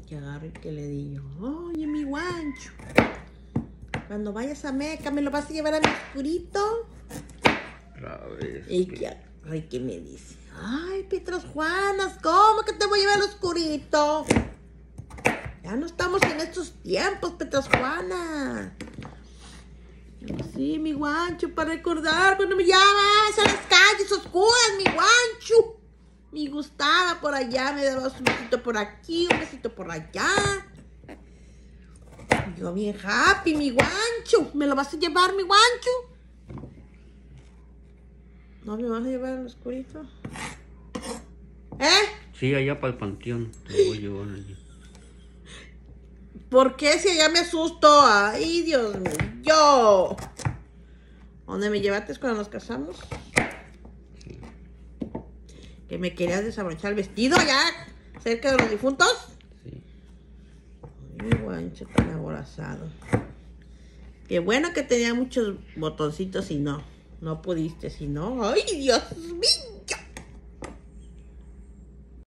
Que agarro y que le digo, oye, mi guancho, cuando vayas a Meca, ¿me lo vas a llevar a mi oscurito? Y que agarra y que me dice, ay, Petros Juanas, ¿cómo que te voy a llevar al oscurito? Ya no estamos en estos tiempos, Petros Juanas. Sí, mi guancho, para recordar cuando me llamas a las calles oscuras, mi guancho. Mi Gustava por allá me daba un besito por aquí, un besito por allá. Yo bien happy, mi guancho. ¿Me lo vas a llevar, mi guancho? ¿No me vas a llevar al oscurito? ¿Eh? Sí, allá para el panteón. Te voy a llevar allí. ¿Por qué si allá me asusto? Ay, Dios mío. ¿Dónde me llevaste cuando nos casamos? Sí. ¿Que me querías desabrochar el vestido allá cerca de los difuntos? Sí. Ay, mi guancho tan aborazado. Qué bueno que tenía muchos botoncitos y no pudiste, si no. ¡Ay, Dios mío!